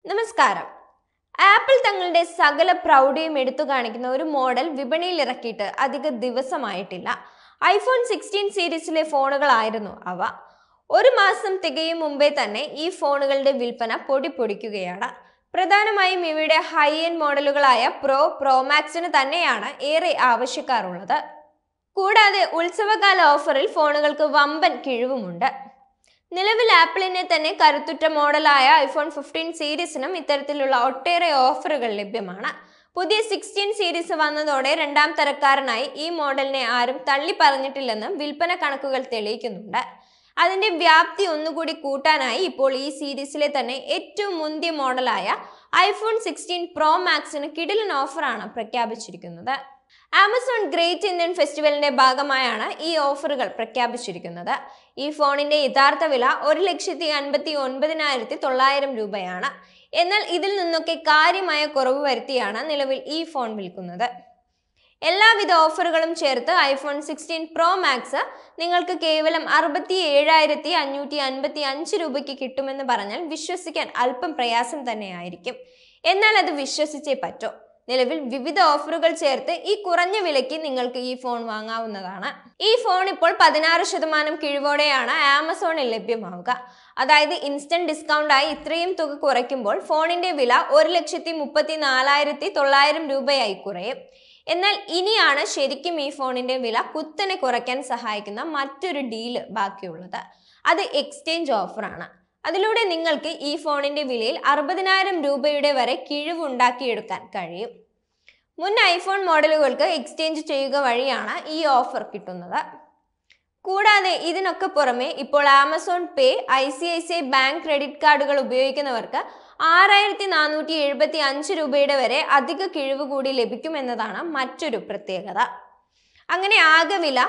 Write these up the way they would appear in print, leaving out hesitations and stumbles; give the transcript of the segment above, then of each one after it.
നമസ്കാരം. ആപ്പിൾ തങ്ങളുടെ സകല പ്രൗഢിയും എടുത്തു കാണിക്കുന്ന ഒരു മോഡൽ വിപണിയിൽ ഇറക്കിയിട്ട് അധിക ദിവസമായിട്ടില്ല. ഐഫോൺ 16 സീരീസിലെ ഫോണുകളായിരുന്നു അവ. ഒരു മാസം തികയും മുമ്പേ തന്നെ ഈ ഫോണുകളുടെ വിൽപ്പന പൊടിപ്പൊടിക്കുകയാണ്. പ്രധാനമായും ഇവയുടെ ഹൈ എൻഡ് മോഡലുകളായ പ്രോ മാക്സിന് തന്നെയാണ് ഏറെ ആവശ്യക്കാരുള്ളത്. കൂടാതെ ഉത്സവകാല ഓഫറിൽ ഫോണുകൾക്ക് വമ്പൻ കിഴിവുമുണ്ട്. നിലവിൽ ആപ്പിളിനെ തന്നെ കരുത്തുറ്റ മോഡലായ ഐഫോൺ 15 സീരീസിനും ഇത്തരത്തിലുള്ള ഒട്ടേറെ ഓഫറുകൾ ലഭ്യമാണ്. പുതിയ 16 സീരീസ് വന്നതോടെ രണ്ടാം തരക്കാരനായി ഈ മോഡലിനെ ആരും തള്ളി പറഞ്ഞിട്ടില്ലെന്ന് വിൽപ്പന കണക്കുകൾ തെളിയിക്കുന്നുണ്ട്. അതിന്റെ വ്യാപ്തി ഒന്നുകൂടി കൂട്ടാനായി ഇപ്പോൾ ഈ സീരീസിലെ തന്നെ ഏറ്റവും മുന്തിയ മോഡലായ ഐഫോൺ 16 പ്രോ മാക്സിന് കിടിലൻ ഓഫറാണ് പ്രഖ്യാപിച്ചിരിക്കുന്നത്. ആമസോൺ ഗ്രേറ്റ് ഇന്ത്യൻ ഫെസ്റ്റിവലിന്റെ ഭാഗമായാണ് ഈ ഓഫറുകൾ പ്രഖ്യാപിച്ചിരിക്കുന്നത്. ഈ ഫോണിന്റെ യഥാർത്ഥ വില 1,59,900 രൂപയാണ്. എന്നാൽ ഇതിൽ നിന്നൊക്കെ കാര്യമായ കുറവ് വരുത്തിയാണ് നിലവിൽ ഈ ഫോൺ വിൽക്കുന്നത്. എല്ലാവിധ ഓഫറുകളും ചേർത്ത് ഐഫോൺ 16 പ്രോ മാക്സ് നിങ്ങൾക്ക് കേവലം 67,555 രൂപയ്ക്ക് കിട്ടുമെന്ന് പറഞ്ഞാൽ വിശ്വസിക്കാൻ അല്പം പ്രയാസം തന്നെയായിരിക്കും. എന്നാൽ അത് വിശ്വസിച്ചേ പറ്റൂ. നിലവിൽ വിവിധ ഓഫറുകൾ ചേർത്ത് ഈ കുറഞ്ഞ വിലയ്ക്ക് നിങ്ങൾക്ക് ഈ ഫോൺ വാങ്ങാവുന്നതാണ്. ഈ ഫോൺ ഇപ്പോൾ 16% കിഴിവോടെയാണ് ആമസോണിൽ ലഭ്യമാവുക. അതായത് ഇൻസ്റ്റന്റ് ഡിസ്കൗണ്ട് ആയി ഇത്രയും തുക കുറയ്ക്കുമ്പോൾ ഫോണിന്റെ വില 1,34,900 രൂപയായി കുറയും. എന്നാൽ ഇനിയാണ് ശരിക്കും ഈ ഫോണിന്റെ വില കുത്തനെ കുറയ്ക്കാൻ സഹായിക്കുന്ന മറ്റൊരു ഡീല് ബാക്കിയുള്ളത്. അത് എക്സ്ചേഞ്ച് ഓഫറാണ്. അതിലൂടെ നിങ്ങൾക്ക് ഈ ഫോണിന്റെ വിലയിൽ 60,000 രൂപയുടെ വരെ കിഴിവ് ഉണ്ടാക്കിയെടുക്കാൻ കഴിയും. മുൻ ഐഫോൺ മോഡലുകൾക്ക് എക്സ്ചേഞ്ച് ചെയ്യുക വഴിയാണ് ഈ ഓഫർ കിട്ടുന്നത്. കൂടാതെ ഇതിനൊക്കെ പുറമെ ഇപ്പോൾ Amazon pay, ICICI bank credit കാർഡുകൾ ഉപയോഗിക്കുന്നവർക്ക് 6,475 രൂപയുടെ വരെ അധിക കിഴിവ് കൂടി ലഭിക്കുമെന്നതാണ് മറ്റൊരു പ്രത്യേകത. അങ്ങനെ ആകെ വില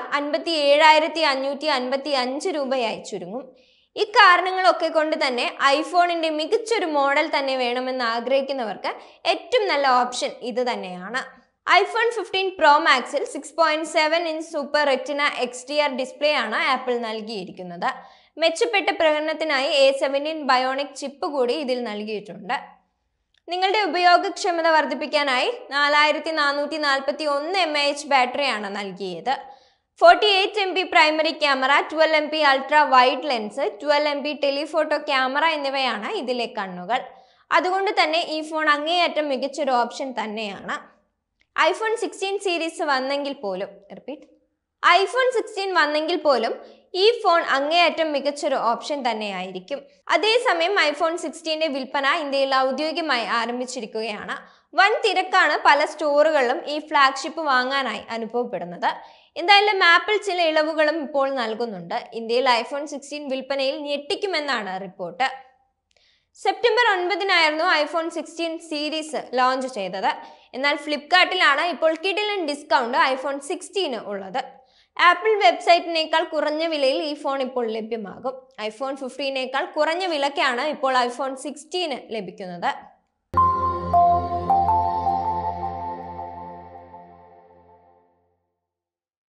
57,555 രൂപയായി ചുരുങ്ങും. ഇക്കാരണങ്ങളൊക്കെ കൊണ്ട് തന്നെ ഐഫോണിന്റെ മികച്ചൊരു മോഡൽ തന്നെ വേണമെന്ന് ആഗ്രഹിക്കുന്നവർക്ക് ഏറ്റവും നല്ല ഓപ്ഷൻ ഇത് തന്നെയാണ്. ഐഫോൺ 15 പ്രോ മാക്സിൽ 6.7 inch super retina XDR display ആണ് ആപ്പിൾ നൽകിയിരിക്കുന്നത്. മെച്ചപ്പെട്ട പ്രകടനത്തിനായി A17 ബയോണിക് ചിപ്പ് കൂടി ഇതിൽ നൽകിയിട്ടുണ്ട്. നിങ്ങളുടെ ഉപയോഗക്ഷമത വർദ്ധിപ്പിക്കാനായി 4,441 mAh ബാറ്ററിയാണ് നൽകിയത്. 48 MP primary camera, 12 MP ultra wide lens, 12 MP telephoto camera എന്നിവയാണ് ഇതിലെ കണ്ണുകൾ. അതുകൊണ്ട് തന്നെ ഈ ഫോൺ അങ്ങേയറ്റം മികച്ചൊരു ഓപ്ഷൻ തന്നെയാണ്. ഐഫോൺ 16 സീരീസ് വന്നെങ്കിൽ പോലും ഈ ഫോൺ അങ്ങേയറ്റം മികച്ചൊരു ഓപ്ഷൻ തന്നെയായിരിക്കും. അതേസമയം ഐഫോൺ 16ന്റെ വിൽപ്പന ഇന്ത്യയിൽ ഔദ്യോഗികമായി ആരംഭിച്ചിരിക്കുകയാണ്. വൻ തിരക്കാണ് പല സ്റ്റോറുകളിലും ഈ ഫ്ലാഗ്ഷിപ്പ് വാങ്ങാനായി അനുഭവപ്പെടുന്നത്. എന്തായാലും ആപ്പിൾ ചില ഇളവുകളും ഇപ്പോൾ നൽകുന്നുണ്ട്. ഇന്ത്യയിൽ ഐഫോൺ 16 വിൽപ്പനയിൽ ഞെട്ടിക്കുമെന്നാണ് report. September 9 iPhone 16 series launch ചെയ്തത്. എന്നാൽ ഫ്ലിപ്കാർട്ടിലാണ് ഇപ്പോൾ കിടിലൻ ഡിസ്കൗണ്ട് ഐഫോൺ 16 ഉള്ളത്. ആപ്പിൾ വെബ്സൈറ്റിനേക്കാൾ കുറഞ്ഞ വിലയിൽ ഈ ഫോൺ ഇപ്പോൾ ലഭ്യമാകും. ഐഫോൺ 15നേക്കാൾ കുറഞ്ഞ വിലയ്ക്കാണ് ഇപ്പോൾ ഐഫോൺ 16 ലഭിക്കുന്നത്.